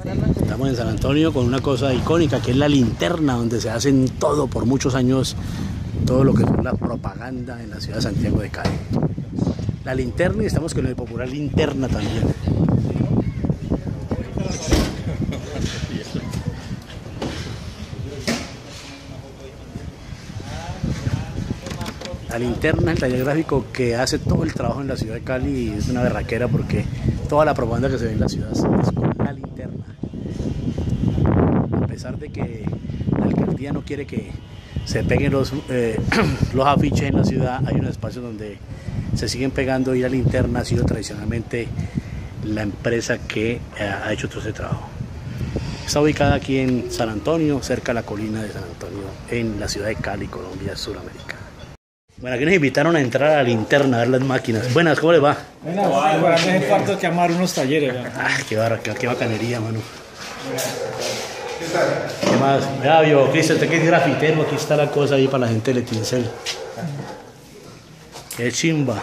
Estamos en San Antonio con una cosa icónica que es la linterna, donde se hacen todo por muchos años, todo lo que es la propaganda en la ciudad de Santiago de Cali. La linterna, y estamos con el popular linterna también. La linterna es el taller gráfico que hace todo el trabajo en la ciudad de Cali, y es una berraquera porque toda la propaganda que se ve en la ciudad es con la linterna. A pesar de que la alcaldía no quiere que se peguen los afiches en la ciudad, hay unos espacios donde se siguen pegando, y la linterna ha sido tradicionalmente la empresa que ha hecho todo ese trabajo. Está ubicada aquí en San Antonio, cerca de la colina de San Antonio, en la ciudad de Cali, Colombia, Sudamérica. Bueno, aquí nos invitaron a entrar a la linterna, a ver las máquinas. Buenas, ¿cómo les va? Buenas, para mí es el cuarto que amar unos talleres. Ah, qué bacanería, mano. ¿Qué más? Ya vio, Cristian, usted que es grafitero, aquí está la cosa ahí para la gente de Letincel. Qué chimba.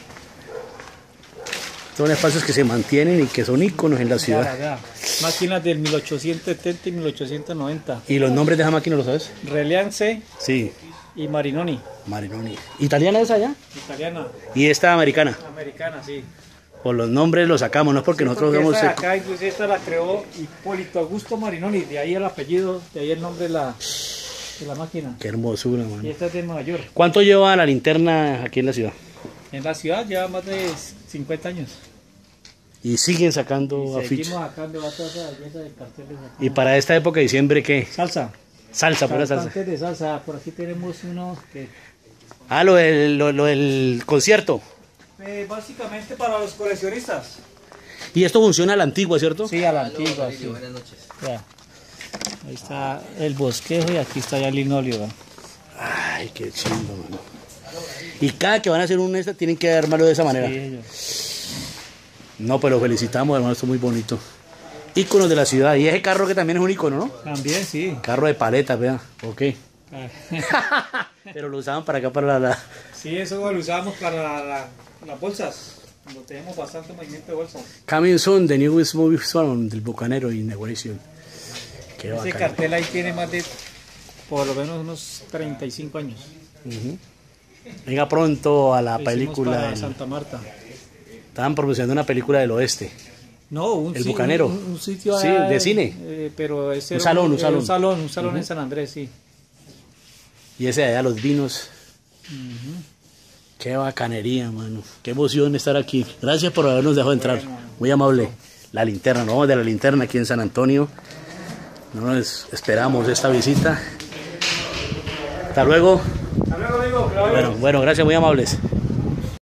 Son espacios que se mantienen y que son íconos en la ciudad. Máquinas del 1870 y 1890. ¿Y los nombres de esa máquina los sabes? Reliance. Sí. Y Marinoni. Marinoni. ¿Italiana esa ya? Italiana. ¿Y esta americana? Americana, sí. Por los nombres los sacamos, no es porque sí, nosotros porque somos... Acá incluso esta la creó Hipólito Augusto Marinoni, de ahí el apellido, de ahí el nombre de la máquina. Qué hermosura, man. Y esta es de Nueva York. ¿Cuánto lleva la linterna aquí en la ciudad? En la ciudad lleva más de 50 años. Y siguen sacando afiches. Seguimos sacando la taza de carteles. Acá. ¿Y para esta época de diciembre qué? Salsa. Salsa, pura salsa. Antes de salsa, por aquí tenemos uno que... Ah, lo del concierto. Básicamente para los coleccionistas. Y esto funciona a la antigua, ¿cierto? Sí, a la antigua, sí. Buenas noches. Ya. Ahí está el bosquejo y aquí está ya el linóleo. Ay, qué chido, mano. Y cada que van a hacer un esta tienen que armarlo de esa manera. Sí, no, pero felicitamos, hermano, esto es muy bonito. Íconos de la ciudad. Y ese carro que también es un ícono, ¿no? También, sí. Carro de paletas, vea. Ok. Pero lo usaban para acá, para la... Sí, eso lo usábamos para las bolsas. Cuando tenemos bastante movimiento de bolsas. Coming soon, the newest movie film del Bucanero Inauguration. Qué Ese bacán. cartel ahí tiene más de, por lo menos, unos 35 años. Venga pronto a la Lo película para Santa Marta. Estaban promocionando una película del oeste. No, El Bucanero. Un sitio sí, de cine. Pero ese un era salón. Un salón en San Andrés, sí. Y ese de allá, los vinos. Qué bacanería, mano. Qué emoción estar aquí. Gracias por habernos dejado entrar. Muy amable. La linterna, nos vamos de la linterna aquí en San Antonio. No nos esperamos esta visita. Hasta luego. Hasta luego, amigo. Bueno, gracias, muy amables.